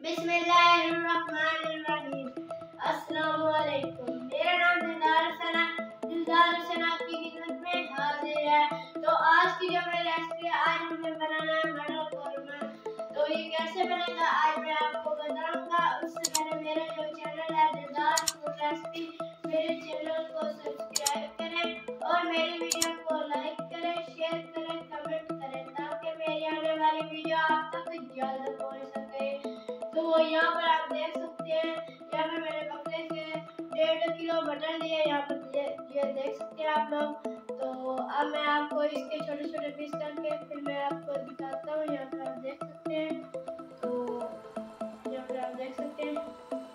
बिस्मिल्लाहिर्रहमानिर्रहीम। अस्सलामु अलैकुम। मेरा नाम दिलदार हुसैन आपकी खिदमत में हाजिर है। तो आज की जो मेरी रेसिपी है, आज हमें बनाना है मटर कौरमा। तो ये कैसे बनेगा आज मैं आपको बताऊंगा। उससे पहले मेरा जो चैनल है दिलदार फूड रेसिपी, मेरे चैनल को सब्सक्राइब करें और मेरी वीडियो को लाइक करें, शेयर करें, कमेंट करें ताकि मेरी आने वाली वीडियो आप तक जल्द पहुंच सके। तो यहाँ पर आप देख सकते हैं, यहाँ पर मैंने बकरे से 1.5 किलो मटन लिए। यहाँ पर ये देख सकते हैं आप लोग। तो अब मैं आपको इसके छोटे छोटे पीस करके फिर मैं आपको दिखाता हूँ। यहाँ पर आप देख सकते हैं। तो यहाँ पर आप देख सकते हैं।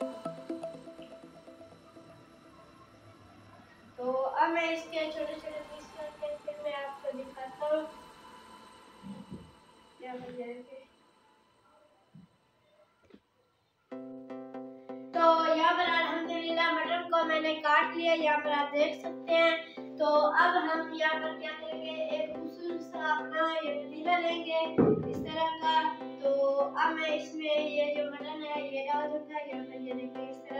तो अब मैं इसके छोटे छोटे पीस करके फिर मैं आपको दिखाता हूँ। यहाँ पर देखिए, तो यहाँ पर अल्हम्दुलिल्लाह मटन को मैंने काट लिया। यहाँ पर आप देख सकते हैं। तो अब हम यहाँ पर क्या करेंगे, एक खूबसूरत सा अपना ये पतीला लेंगे इस तरह का। तो अब मैं इसमें ये जो मटन है ये डाल दूंगा। यहाँ पर ये देखिए इस तरह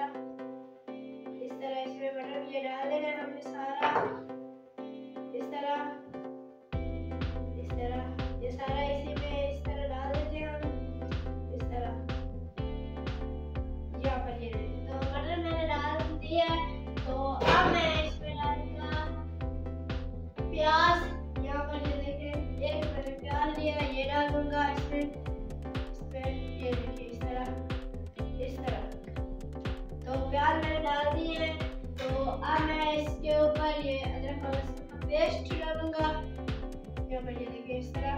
इसमें मटन ये डाल देना है हमने सारा। इस तरह ये सारा इसी में इस तरह डाल देते हैं हम इस तरह। यहाँ पर ये तो मटन मैंने डाल दिया। तो अब मैं इसमें डालूंगा प्याज। यहाँ पर ये देखिए एक मैंने प्याज लिया, ये डाल दूंगा इसमें ये देखिए इस तरह। तो प्याज मैंने डाल दिए। तो अब मैं इसके ऊपर ये अदरक और लहसुन का पेस्ट डालूंगा। यहाँ पर ये देखिए इस तरह।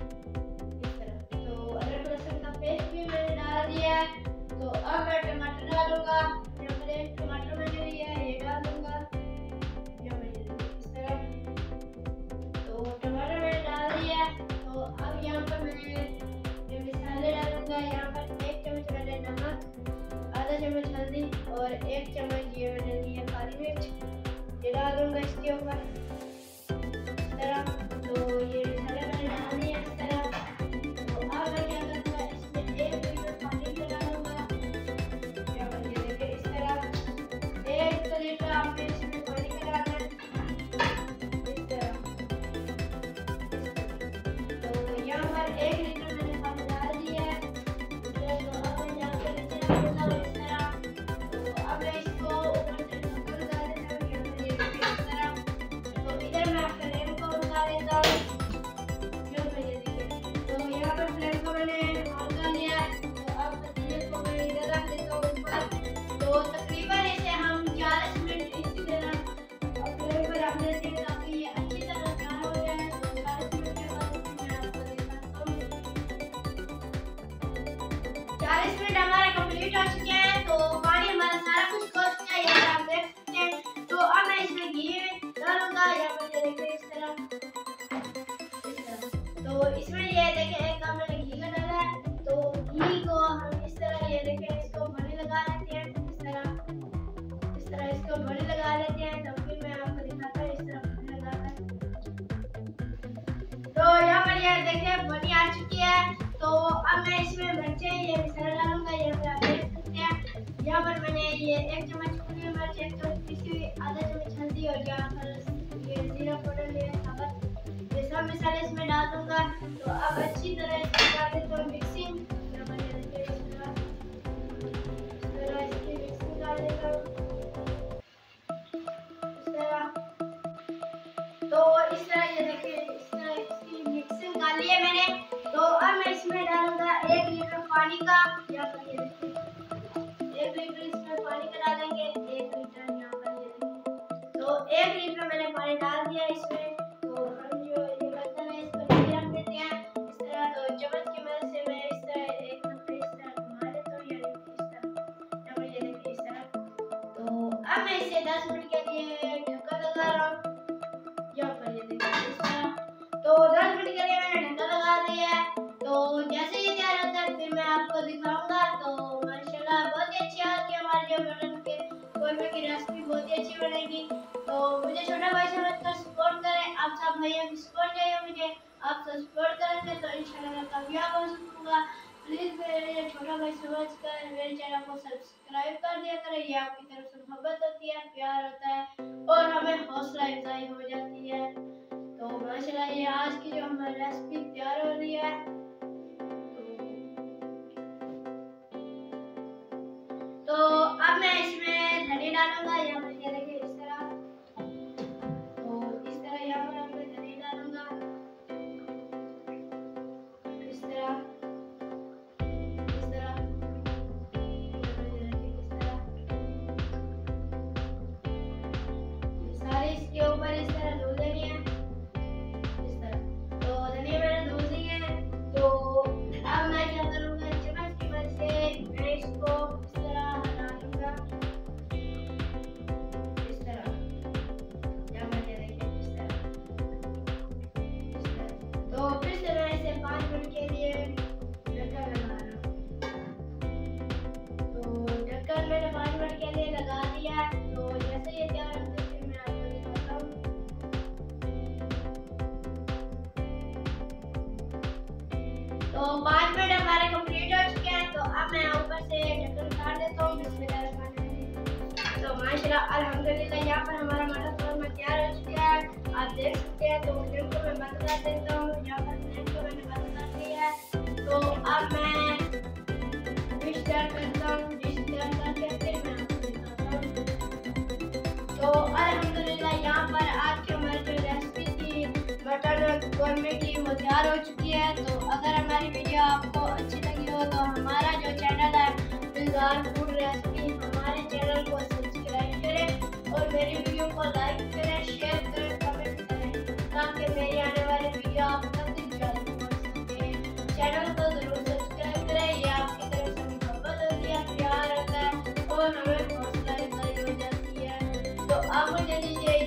तो अदरक लहसुन का पेस्ट भी मैंने डाल दिया है। तो अब मैं टमाटर डालूंगा। यहाँ पर एक टमाटर मैंने लिया है, ये डाल दूंगा। यहाँ पर ये देखिए इस तरह। तो टमाटर मैंने डाल दिया। तो अब यहाँ पर मैं ये मसाले डालूंगा। यहाँ पर 1 चम्मच मैंने नमक, आधा चम्मच हल्दी और 1 चम्मच ये मैंने लिया काली मिर्च, ये डाल दूंगा इसके ऊपर इस तरह। तो ये मसाले मैंने डाल दिए इस तरह। तो अब मैं क्या करूँगा, इसमें 1 लीटर पानी डालूंगा। यहाँ पर ये देखिए इस तरह 1 लीटर आपने इसमें पानी का डालना है इस तरह। तो यहाँ पर 1 लीटर मैंने पानी डाल दिया है। तो अब मैं यहाँ पर इसे डालूंगा इस तरह। तो अब मैं इसको ऊपर से ढक्कन लगा देता हूँ। यहाँ पर ये देखिए इस तरह। तो इधर मैं फ्लेम को लगा देता हूँ। यहाँ पर ये देखिए। तो यहाँ पर फ्लेम को मैंने ऑन कर लिया है। तो अब पतीले को मैं इधर रख देता हूँ ऊपर। तो तकरीबन इसे हम 40 मिनट इसी तरह फ्लेम पर रख देते हैं ताकि ये अच्छी तरह तैयार हो जाए। तो 40 मिनट के बाद मैं आपको दिखाता हूँ। 40 मिनट हमारे कंप्लीट हो चुके हैं। तो पानी हमारा सारा कुछ हो चुका है, ये आप देख सकते हैं। तो अब मैं इसमें घी डालूंगा। यहाँ पर ये देखिए इस तरह। तो इसमें ये देखिए एक कप मैंने घी का डाला है। तो घी को हम इस तरह ये देखिए इसको भरी लगा लेते हैं इस तरह इसको भरी लगा लेते हैं। तो फिर मैं आपको दिखाता हूँ इस तरह भरी लगाकर। तो यहाँ पर ये देखिए भरी आ चुकी है। तो अब मैं इसमें मिर्चें ये मसाला डालूंगा। यहाँ पर आप देख सकते हैं। यहाँ पर मैंने ये 1 चम्मच कुटी मिर्च, 1 चम्मच पिसी हुई, आधा चम्मच हल्दी और यहाँ पर ये जीरा पाउडर लिया साबुत, ये सब मसाले इसमें डाल दूंगा। तो अब अच्छी तरह इसको डाल देता हूँ मिक्सिंग। यहाँ पर ये देखिए इस तरह इसकी मिक्सिंग डाल देता हूँ इस तरह। तो इस तरह ये देखिए इस तरह इसकी मिक्सिंग कर ली है मैंने। तो अब मैं इसमें डालूंगा 1 लीटर पानी का। यहाँ पर ये देखिए 1 लीटर इसमें पानी का डालेंगे। 1 लीटर यहाँ पर ये देखिए। तो 1 लीटर मैंने पानी डाल दिया इसमें। तो हम जो ये बर्तन है इसको नीचे रख देते हैं इस तरह। तो चम्मच की मदद से मैं इस तरह एक दफे इस तरह घुमा देता हूँ, यानी इस तरह। यहाँ पर ये देखिए इस तरह। तो अब मैं इसे 10 मिनट के लिए ढक्कन लगा रहा हूँ। यहाँ पर ये देखिए इस तरह। तो 10 मिनट के लिए मैंने ढक्कन लगा दिया है। तो जैसे ही तैयार होता है फिर मैं आपको दिखाऊंगा। तो माशाल्लाह बहुत ही अच्छी आती है हमारी जो मटन के कौरमे की रेसिपी, बहुत ही अच्छी बनेगी। तो मुझे छोटा भाई समझकर सपोर्ट करें। आप सब भैया की सपोर्ट चाहिए मुझे। आप सब सपोर्ट करेंगे तो इंशाल्लाह मैं कामयाब हो सकूंगा। प्लीज मेरे छोटा भाई समझकर चैनल को सब्सक्राइब कर दिया करें। ये आपकी तरफ से मोहब्बत होती है, प्यार होता है और हमें हौसला अफजाई हो जाती है। तो माशाल्लाह ये आज की जो हमारी रेसिपी तैयार हो रही है। तो अब मैं इसमें धनिया डालूंगा। यहाँ पर ये देखिए इस तरह, तो इस तरह यहाँ पर मैं धनिया डालूंगा, इस तरह, इस तरह, सारे इसके ऊपर इस तरह धो देनी है, इस तरह। तो धनिया मैंने धो दी है। तो अब मैं क्या करूँगा, चम्मच की मदद से मैं इसको इस तरह हटा दूंगा, इस तरह। या मैं क्या देखिए इस तरह, इस तरह। तो फिर से मैं इसे 5 मिनट के लिए ढक्कन लगा रहा हूँ। तो ढक्कन मैंने 5 मिनट के लिए लगा दिया है। तो जैसे ये तैयार होते हैं मैं आपको दिखाता हूँ। तो 5 मिनट हमारे कंप्लीट हो चुके हैं। तो अब मैं ऊपर से ढक्कन उतार देता हूँ। तो माशाल्लाह अल्हम्दुलिल्लाह यहाँ पर हमारा मटर शोरमा तैयार हो चुका है, आप देख सकते हैं। तो फ्लेम को मैं बंद कर देता हूँ। यहाँ पर फ्लेम को मैंने बंद कर दिया है। तो अब मैं डिश तैयार करता हूँ। डिश तैयार करके फिर मैं आपको दिखाता हूँ। तो अल्हम्दुलिल्लाह यहाँ पर आज की हमारी जो रेसिपी थी मटन शोरमे की वो तैयार हो चुकी है। तो अगर हमारी वीडियो आपको अच्छी लगी हो तो हमारा जो चैनल है दिलदार फूड रेसिपी, हमारे चैनल को सब्सक्राइब करें और मेरी वीडियो को लाइक करें, शेयर करें, कमेंट करें ताकि मेरी आने वाली वीडियो आप तक जल्दी पहुंच सके। चैनल को जरूर सब्सक्राइब करें। ये आपकी तरफ से मोहब्बत होती है, प्यार होता है और हमें हौसला अफजाई हो जाती है। तो आप मुझे दीजिए